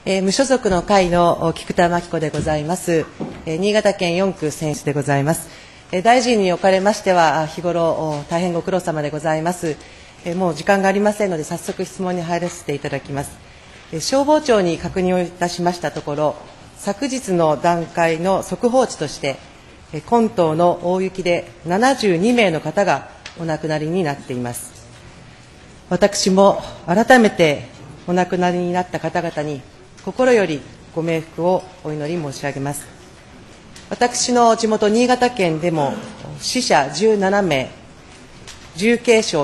無所属の会の菊田真紀子でございます。新潟県4区選出でございます。大臣におかれましては、日頃大変ご苦労様でございます。もう時間がありませんので、早速質問に入らせていただきます。消防庁に確認をいたしましたところ、昨日の段階の速報値として、今冬の大雪で72名の方がお亡くなりになっています。私も改めてお亡くなりになった方々に心よりご冥福をお祈り申し上げます。私の地元新潟県でも死者17名、重軽傷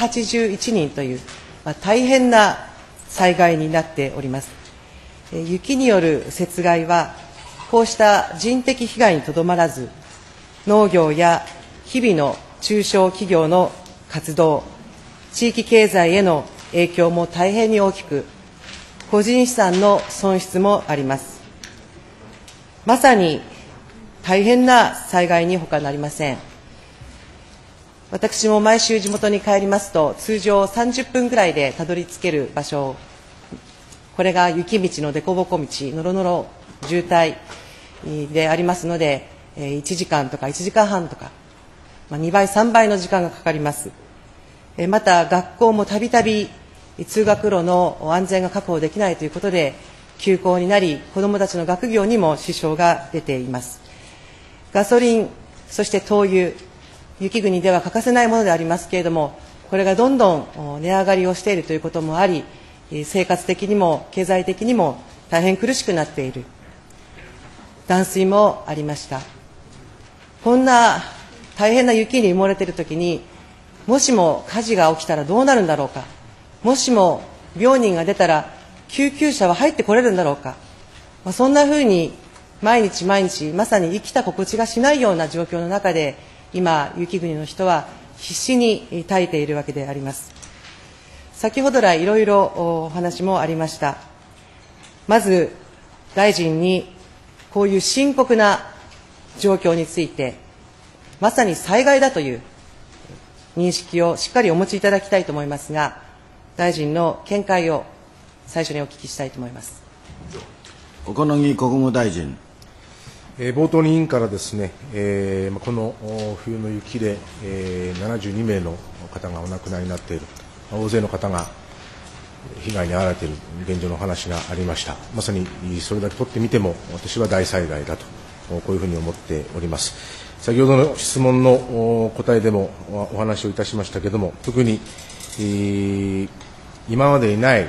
181人という、大変な災害になっております。雪による雪害はこうした人的被害にとどまらず、農業や日々の中小企業の活動、地域経済への影響も大変に大きく、個人資産の損失もあります。まさに大変な災害に他なりません。私も毎週地元に帰りますと、通常30分ぐらいでたどり着ける場所、これが雪道の凸凹道、のろのろ渋滞でありますので、1時間とか1時間半とか、2倍、3倍の時間がかかります。また、学校もたびたび通学路の安全が確保できないということで、休校になり、子どもたちの学業にも支障が出ています。ガソリン、そして灯油、雪国では欠かせないものでありますけれども、これがどんどん値上がりをしているということもあり、生活的にも経済的にも大変苦しくなっている。断水もありました。こんな大変な雪に埋もれているときに、もしも火事が起きたらどうなるんだろうか、もしも病人が出たら救急車は入ってこれるんだろうか、そんなふうに毎日毎日まさに生きた心地がしないような状況の中で、今雪国の人は必死に耐えているわけであります。先ほど来いろいろお話もありました。まず大臣にこういう深刻な状況について、まさに災害だという認識をしっかりお持ちいただきたいと思いますが、大臣の見解を最初にお聞きしたいと思います。 小此木国務大臣。 冒頭に委員からですね、この冬の雪で、72名の方がお亡くなりになっている、大勢の方が被害に遭われている現状の話がありました。まさにそれだけ取ってみても、私は大災害だと、こういうふうに思っております。先ほどの質問の答えでもお話をいたしましたけれども、特に、今までにない、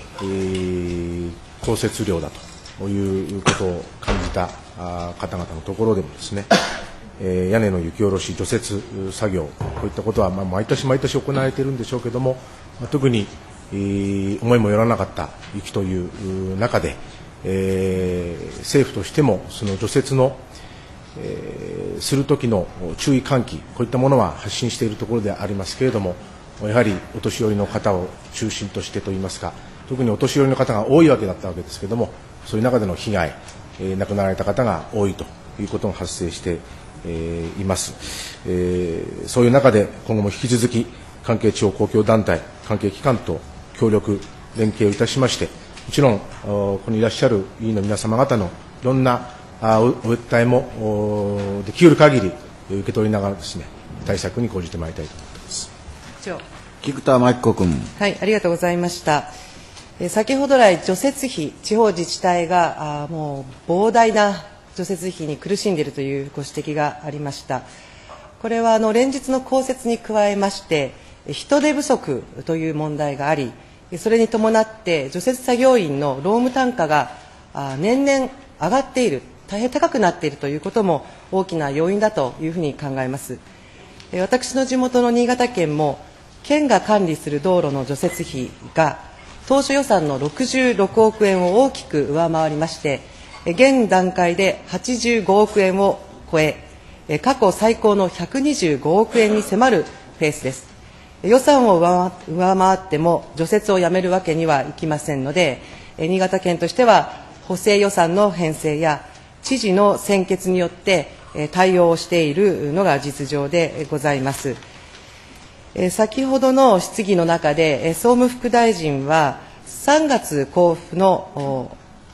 降雪量だということを感じた方々のところでもですね、屋根の雪下ろし、除雪作業、こういったことは毎年毎年行われているんでしょうけれども、特に思いもよらなかった雪という中で、政府としてもその除雪のするときの注意喚起、こういったものは発信しているところでありますけれども、やはりお年寄りの方を中心としてといいますか、特にお年寄りの方が多いわけだったわけですけれども、そういう中での被害、亡くなられた方が多いということが発生しています。そういう中で今後も引き続き関係地方公共団体、関係機関と協力連携をいたしまして、もちろんここにいらっしゃる委員の皆様方のいろんなお訴えもできる限り受け取りながらですね、対策に講じてまいりたいと思っています。 菊田真紀子君。 はい、ありがとうございました。先ほど来、除雪費、地方自治体がもう膨大な除雪費に苦しんでいるというご指摘がありました。これは連日の降雪に加えまして、人手不足という問題があり、それに伴って除雪作業員の労務単価が年々上がっている、大変高くなっているということも大きな要因だというふうに考えます。私の地元の新潟県も、県が管理する道路の除雪費が当初予算の66億円を大きく上回りまして、現段階で85億円を超え、過去最高の125億円に迫るペースです。予算を上回っても除雪をやめるわけにはいきませんので、新潟県としては補正予算の編成や知事の専決によって対応をしているのが実情でございます。先ほどの質疑の中で、総務副大臣は3月交付の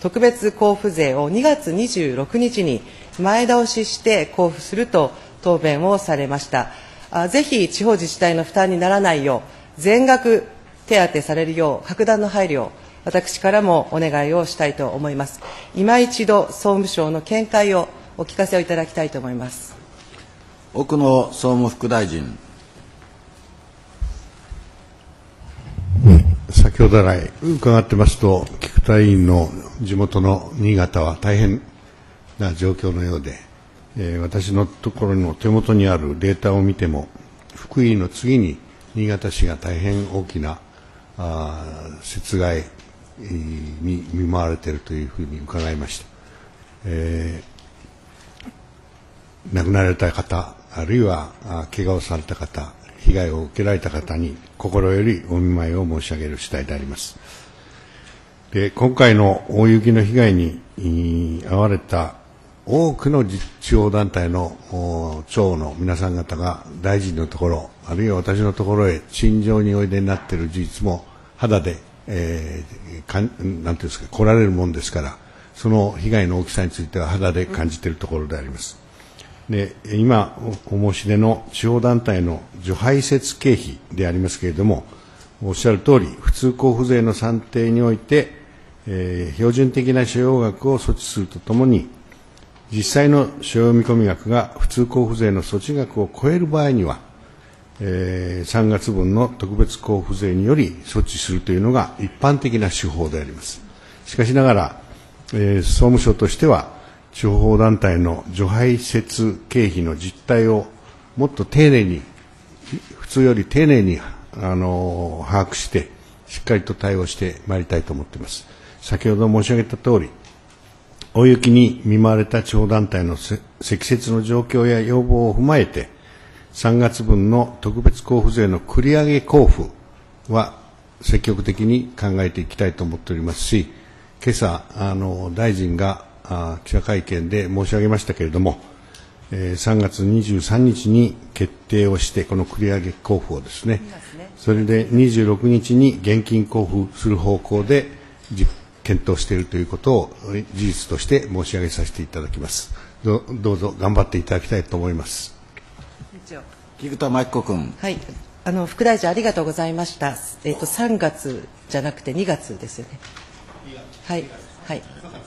特別交付税を2月26日に前倒しして交付すると答弁をされました。ぜひ地方自治体の負担にならないよう、全額手当されるよう、格段の配慮を私からもお願いをしたいと思います。今一度、総務省の見解をお聞かせをいただきたいと思います。 奥野総務副大臣。 先ほど来伺ってますと、菊田委員の地元の新潟は大変な状況のようで、私のところの手元にあるデータを見ても、福井の次に新潟市が大変大きな雪害に見舞われているというふうに伺いました。亡くなられた方、あるいは怪我をされた方、被害を受けられた方に心よりお見舞いを申し上げる次第であります。で、今回の大雪の被害に遭われた多くの地方団体の長の皆さん方が大臣のところ、あるいは私のところへ陳情においでになっている事実も肌で、なんていうんですか、来られるもんですから、その被害の大きさについては肌で感じているところであります。で、今お申し出の地方団体の除排雪経費でありますけれども、おっしゃるとおり、普通交付税の算定において、標準的な所要額を措置するとともに、実際の所要見込み額が普通交付税の措置額を超える場合には、3月分の特別交付税により措置するというのが一般的な手法であります。しかしながら、総務省としては、地方団体の除排雪経費の実態をもっと丁寧に、普通より丁寧に把握して、しっかりと対応してまいりたいと思っています。先ほど申し上げたとおり、大雪に見舞われた地方団体の積雪の状況や要望を踏まえて、3月分の特別交付税の繰り上げ交付は積極的に考えていきたいと思っておりますし、今朝、大臣が記者会見で申し上げましたけれども、3月23日に決定をして、この繰り上げ交付をですね、それで26日に現金交付する方向で検討しているということを事実として申し上げさせていただきます。どうぞ頑張っていただきたいと思います。 菊田真紀子君。 はい、副大臣ありがとうございました。3月じゃなくて2月ですよね。はい、はい、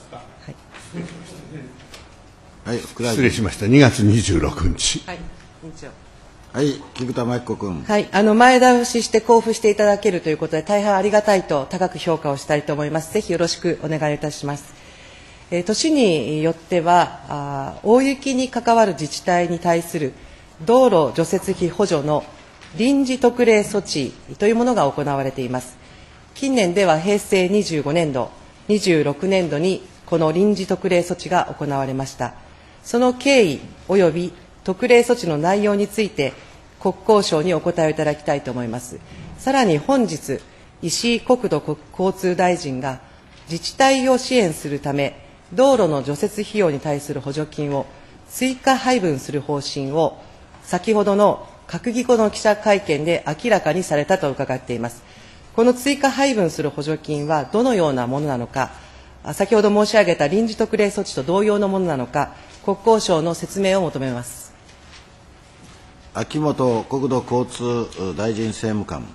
はい、副大臣。 失礼しました。2月26日。 はい、委員長。 はい、菊田真紀子君。 はい、前倒しして交付していただけるということで、大変ありがたいと高く評価をしたいと思います。ぜひよろしくお願いいたします。年によっては、大雪に関わる自治体に対する道路除雪費補助の臨時特例措置というものが行われています。近年では平成25年度、26年度にこの臨時特例措置が行われました。その経緯及び特例措置の内容について、国交省にお答えをいただきたいと思います。さらに本日、石井国土交通大臣が自治体を支援するため、道路の除雪費用に対する補助金を追加配分する方針を、先ほどの閣議後の記者会見で明らかにされたと伺っています。この追加配分する補助金はどのようなものなのか、先ほど申し上げた臨時特例措置と同様のものなのか、国交省の説明を求めます。 秋本国土交通大臣政務官。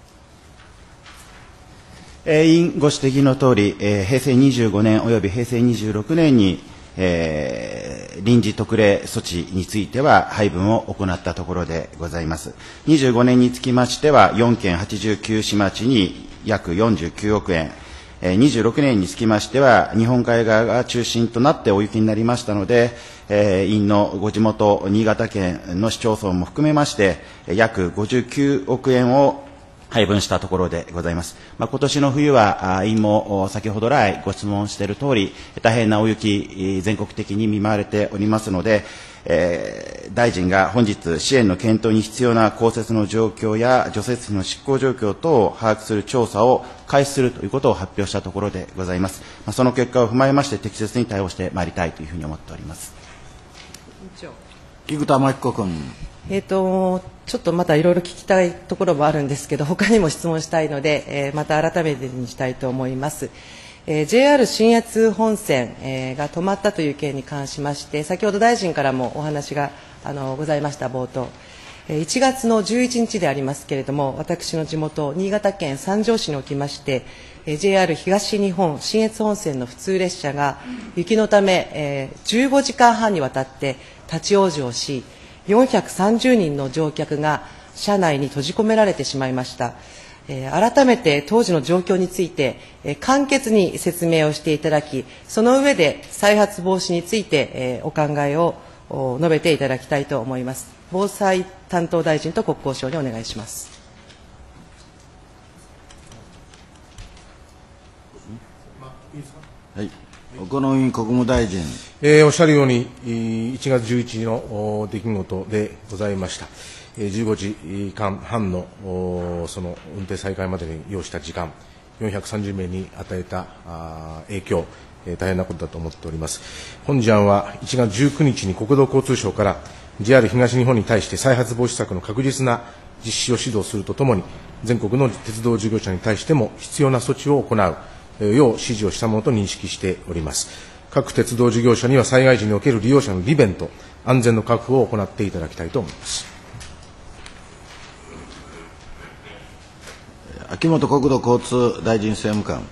委員ご指摘のとおり、平成25年および平成26年に、臨時特例措置については配分を行ったところでございます。25年につきましては、4県89市町に約49億円、26年につきましては、日本海側が中心となって大雪になりましたので、委員のご地元、新潟県の市町村も含めまして、約59億円を配分したところでございます。今年の冬は、委員も先ほど来ご質問しているとおり、大変な大雪、全国的に見舞われておりますので、大臣が本日、支援の検討に必要な降雪の状況や除雪費の執行状況等を把握する調査を開始するということを発表したところでございます。その結果を踏まえまして、適切に対応してまいりたいというふうに思っております。 菊田真紀子君。 ちょっとまたいろいろ聞きたいところもあるんですけど、他にも質問したいので、また改めてにしたいと思います。 JR 信越本線、が止まったという件に関しまして、先ほど大臣からもお話がございました、冒頭。1月の11日でありますけれども、私の地元、新潟県三条市におきまして、JR 東日本信越本線の普通列車が雪のため、15時間半にわたって立ち往生し、430人の乗客が車内に閉じ込められてしまいました。改めて当時の状況について、簡潔に説明をしていただき、その上で再発防止について、お考えを述べていただきたいと思います。防災担当大臣と国交省にお願いします。 はい、小野委国務大臣。 おっしゃるように、1月11日の出来事でございました。15時間半のその運転再開までに要した時間、430名に与えた影響、大変なことだと思っております。本事案は1月19日に国土交通省から JR 東日本に対して再発防止策の確実な実施を指導するとともに、全国の鉄道事業者に対しても必要な措置を行うよう指示をしたものと認識しております。各鉄道事業者には災害時における利用者の利便と安全の確保を行っていただきたいと思います。 秋本国土交通大臣政務官。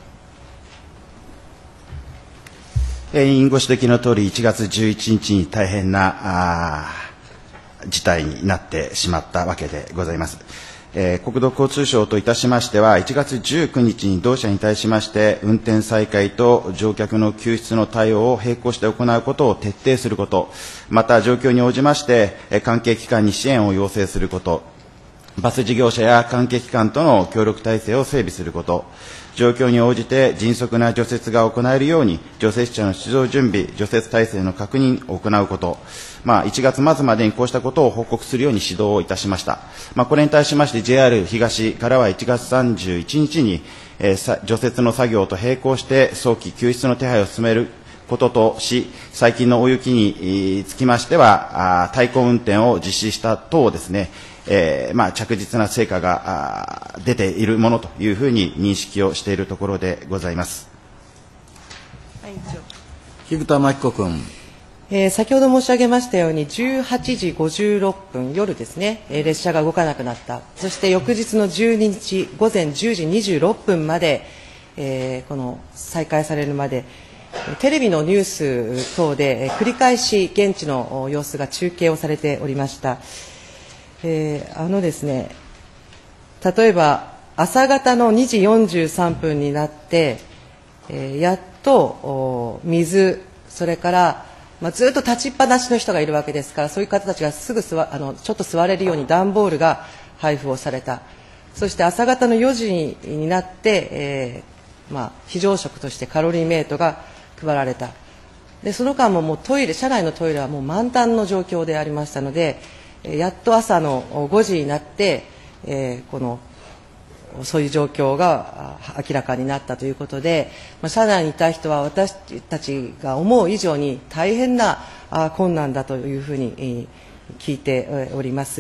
委員ご指摘のとおり、1月11日に大変な事態になってしまったわけでございます。国土交通省といたしましては、1月19日に同社に対しまして、運転再開と乗客の救出の対応を並行して行うことを徹底すること、また状況に応じまして、関係機関に支援を要請すること、バス事業者や関係機関との協力体制を整備すること、状況に応じて迅速な除雪が行えるように、除雪車の出動準備、除雪体制の確認を行うこと、1月末までにこうしたことを報告するように指導をいたしました。これに対しまして JR 東からは1月31日に、除雪の作業と並行して早期救出の手配を進めることとし、最近の大雪につきましては、対向運転を実施した等ですね、着実な成果が出ているものというふうに認識をしているところでございます。 菊田真紀子君。 先ほど申し上げましたように、18時56分、夜ですね、列車が動かなくなった。そして翌日の12日午前10時26分まで、この再開されるまで、テレビのニュース等で繰り返し現地の様子が中継をされておりました。ですね、例えば朝方の2時43分になって、やっと水、それから、ずっと立ちっぱなしの人がいるわけですから、そういう方たちがすぐちょっと座れるように段ボールが配布をされた。そして朝方の4時になって、非常食としてカロリーメイトが配られた。でその間ももう車内のトイレはもう満タンの状況でありましたので、やっと朝の5時になって、そういう状況が明らかになったということで、車内にいた人は私たちが思う以上に大変な困難だというふうに聞いております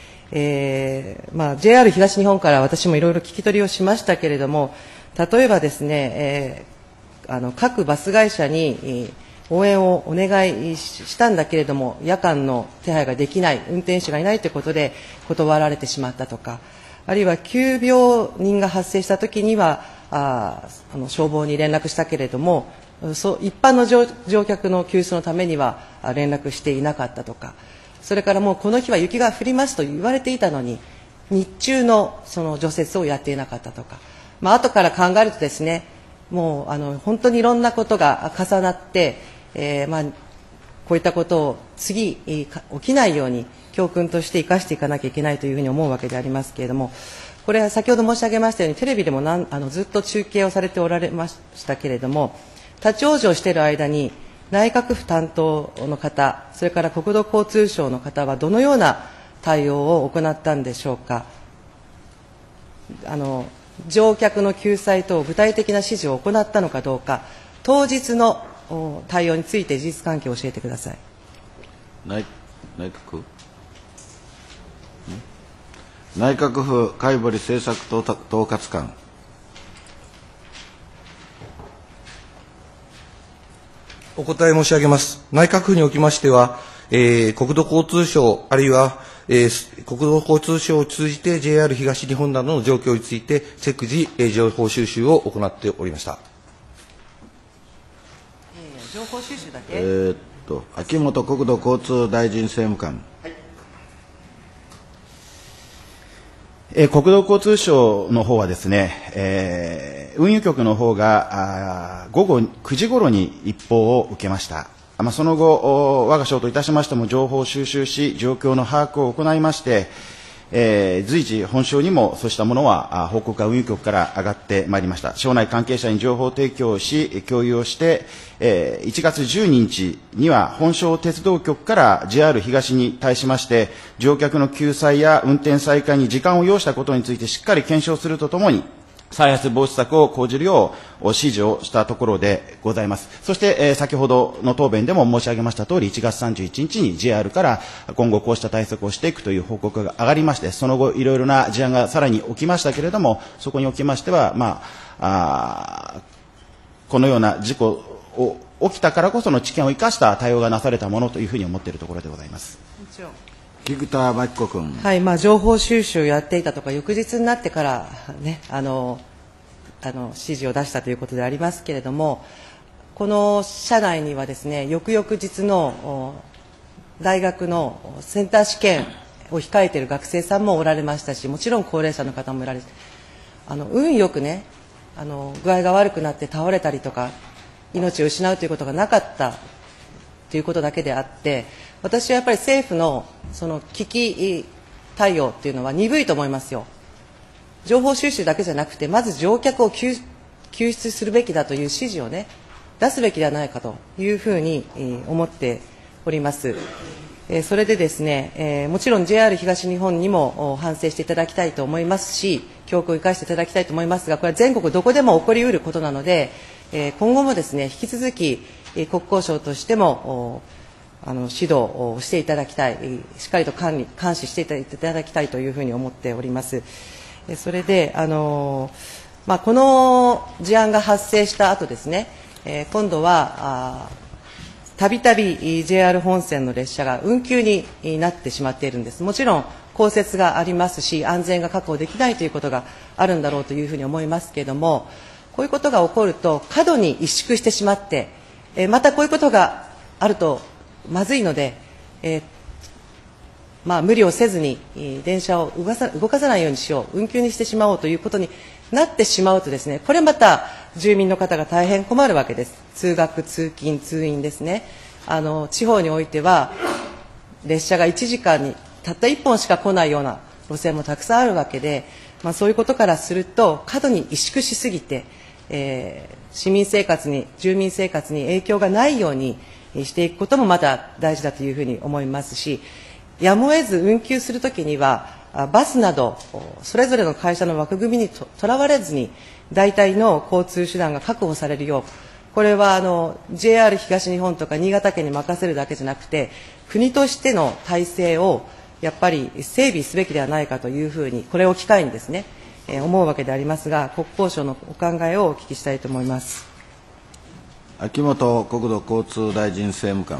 。JR 東日本から私もいろいろ聞き取りをしましたけれども、例えばですね、各バス会社に応援をお願いしたんだけれども、夜間の手配ができない、運転手がいないということで断られてしまったとか、あるいは急病人が発生したときには消防に連絡したけれども、一般の乗客の救出のためには連絡していなかったとか、それからもうこの日は雪が降りますと言われていたのに、日中のその除雪をやっていなかったとか、後から考えるとですね、もう本当にいろんなことが重なって、こういったことを次起きないように教訓として生かしていかなきゃいけないというふうに思うわけでありますけれども、これは先ほど申し上げましたようにテレビでもずっと中継をされておられましたけれども、立ち往生している間に内閣府担当の方、それから国土交通省の方はどのような対応を行ったんでしょうか。乗客の救済等具体的な指示を行ったのかどうか、当日の対応について事実関係を教えてください。 内閣府貝堀政策統括官。 お答え申し上げます。内閣府におきましては、国土交通省、あるいは、国土交通省を通じて JR 東日本などの状況について、即時、情報収集を行っておりました。 情報収集だけ。 秋元国土交通大臣政務官。 国土交通省の方はですね、運輸局の方が午後9時頃に一報を受けました。その後、我が省といたしましても情報を収集し、状況の把握を行いまして、随時、本省にもそうしたものは報告が運輸局から上がってまいりました。省内関係者に情報提供をし、共有をして、1月12日には本省鉄道局から JR 東に対しまして、乗客の救済や運転再開に時間を要したことについてしっかり検証するとともに、再発防止策を講じるよう指示をしたところでございます。そして、先ほどの答弁でも申し上げましたとおり、1月31日に JR から今後こうした対策をしていくという報告が上がりまして、その後いろいろな事案がさらに起きましたけれども、そこにおきましては、このような事故を起きたからこその知見を生かした対応がなされたものというふうに思っているところでございます。 菊田真紀子君。 はい、情報収集やっていたとか、翌日になってからね、指示を出したということでありますけれども、この社内にはですね、翌々日の大学のセンター試験を控えている学生さんもおられましたし、もちろん高齢者の方もおられて、運よくね、具合が悪くなって倒れたりとか、命を失うということがなかったということだけであって、私はやっぱり政府のその危機対応というのは鈍いと思いますよ。情報収集だけじゃなくて、まず乗客を救出するべきだという指示をね、出すべきではないかというふうに思っております。それでですね、もちろん JR 東日本にも反省していただきたいと思いますし、教訓を生かしていただきたいと思いますが、これは全国どこでも起こりうることなので、今後もですね、引き続き国交省としても指導をしていただきたい、しっかりと監視していただきたいというふうに思っております。それで、この事案が発生した後ですね、今度はたびたび JR 本線の列車が運休になってしまっているんです。もちろん降雪がありますし、安全が確保できないということがあるんだろうというふうに思いますけれども、こういうことが起こると過度に萎縮してしまって、またこういうことがあるとまずいので、無理をせずに電車を動かさないようにしよう、運休にしてしまおうということになってしまうとですね、これまた住民の方が大変困るわけです。通学、通勤、通院ですね。地方においては列車が1時間にたった1本しか来ないような路線もたくさんあるわけで、そういうことからすると過度に萎縮しすぎて、市民生活に、住民生活に影響がないようにしていくこともまた大事だというふうに思いますし、やむを得ず運休するときにはバスなどそれぞれの会社の枠組みにとらわれずに代替の交通手段が確保されるよう、これはJR 東日本とか新潟県に任せるだけじゃなくて、国としての体制をやっぱり整備すべきではないかというふうに、これを機会にですね、思うわけでありますが、国交省のお考えをお聞きしたいと思います。 秋元国土交通大臣政務官。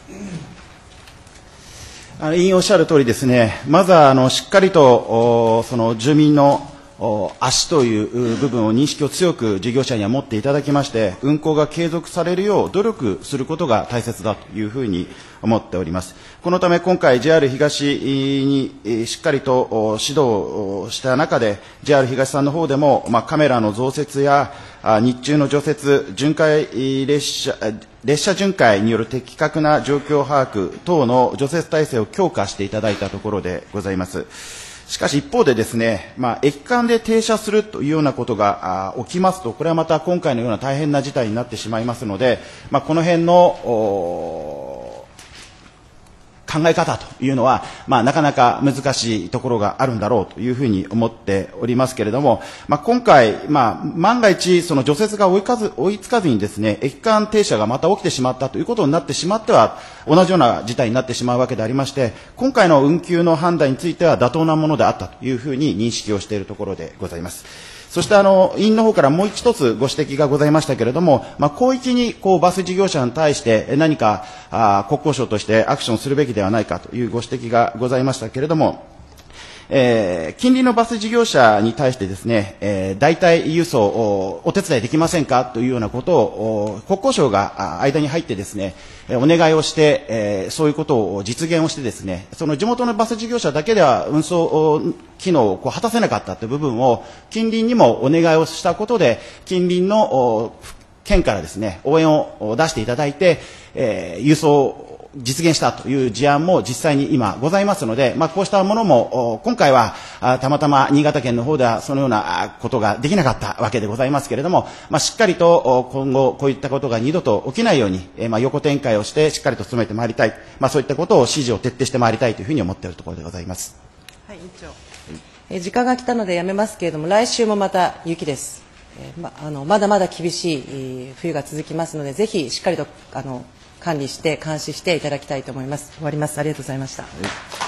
委員おっしゃる通りですね、まずはしっかりとその住民の足という部分を認識を強く事業者には持っていただきまして、運行が継続されるよう努力することが大切だというふうに思っております。このため今回 JR 東にしっかりと指導した中で、 JR 東さんの方でもカメラの増設や日中の除雪、列車巡回による的確な状況把握等の除雪体制を強化していただいたところでございます。しかし一方でですね、駅間で停車するというようなことが起きますと、これはまた今回のような大変な事態になってしまいますので、この辺の考え方というのは、なかなか難しいところがあるんだろうというふうに思っておりますけれども、今回、万が一その除雪が追いつかずにですね、駅間停車がまた起きてしまったということになってしまっては、同じような事態になってしまうわけでありまして、今回の運休の判断については妥当なものであったというふうに認識をしているところでございます。 そして委員の方からもう一つご指摘がございましたけれども、広域にバス事業者に対して何か国交省としてアクションするべきではないかというご指摘がございましたけれども、近隣のバス事業者に対してですね、代替輸送をお手伝いできませんかというようなことを国交省が間に入ってですね、お願いをして、そういうことを実現をしてですね、その地元のバス事業者だけでは運送機能を果たせなかったという部分を近隣にもお願いをしたことで、近隣の県からですね、応援を出していただいて、輸送実現したという事案も実際に今ございますので、こうしたものも今回はたまたま新潟県の方ではそのようなことができなかったわけでございますけれども、しっかりと今後こういったことが二度と起きないように横展開をしてしっかりと進めてまいりたい、そういったことを指示を徹底してまいりたいというふうに思っているところでございます。 はい、委員長。時間が来たのでやめますけれども、来週もまた雪です。まだまだ厳しい冬が続きますので、ぜひしっかりと管理して監視していただきたいと思います。終わります。ありがとうございました。